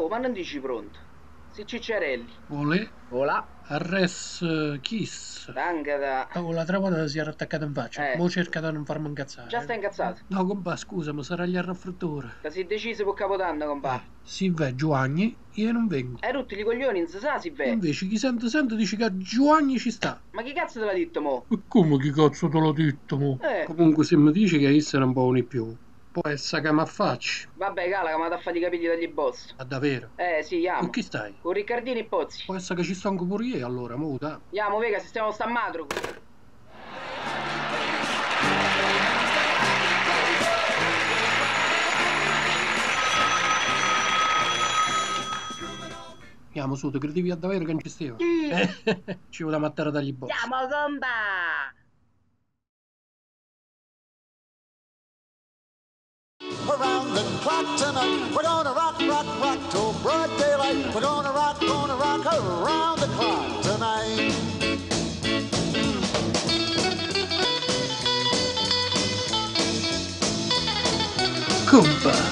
Oh, ma non dici pronto. Si Cicciarelli. Olè, Voilà. arres Kiss. Tanga da... Oh, l'altra volta si era attaccato in faccia. Mo cerca di non farmi incazzare. Già stai incazzato? No, compà, scusa, ma sarà gli raffreddore. Ti sei deciso per Capodanno, compà? Si ve Giovanni, io non vengo. Tutti i coglioni, non si sa si ve. Invece chi sente dice che a Giovanni ci sta. Ma chi cazzo te l'ha detto, mo? E come chi cazzo te l'ho detto, mo? Comunque se mi dici che essere un po' di più, può essere che mi affacci. Vabbè, cala, che mi ha da fare i capelli dagli boss. Ma davvero? Sì, iamo. Con chi stai? Con Riccardini e Pozzi. Può essere che ci sto anche pure io, allora, muta. Iamo, vega, se stiamo sta madro. Andiamo su, ti credivi a davvero che non ci stava? Ci vuole mattare dagli boss. Andiamo, comba! Around the clock tonight, we're gonna rock, rock, rock till broad daylight. We're gonna rock around the clock tonight. Compa,